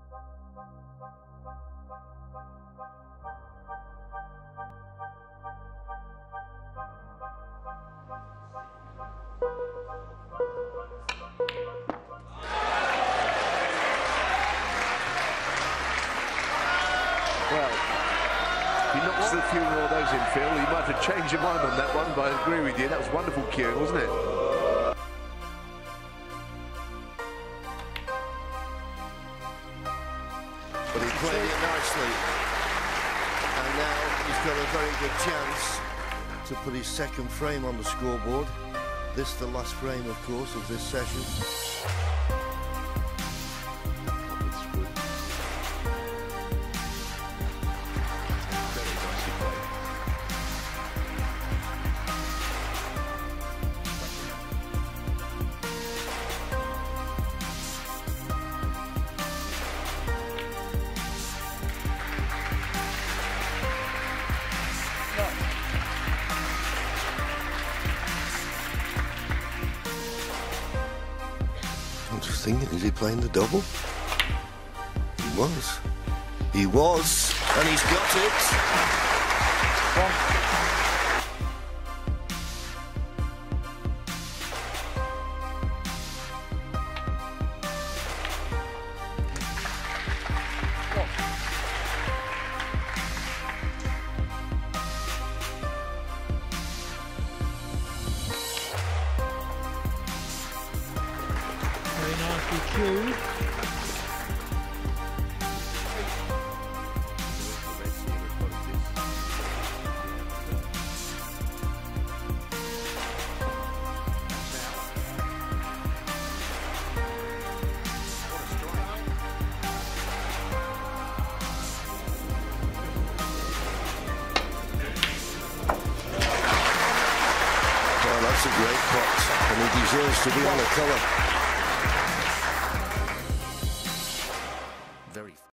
Well, he knocks a few more of those in, Phil. He might have changed your mind on that one, but I agree with you. That was wonderful cueing, wasn't it? But he played it nicely. And now he's got a very good chance to put his second frame on the scoreboard. This the last frame, of course, of this session. I'm just thinking, is he playing the double? He was. He was, and he's got it. Very nicely cued. Well, that's a great pot, and he deserves to be on the colour.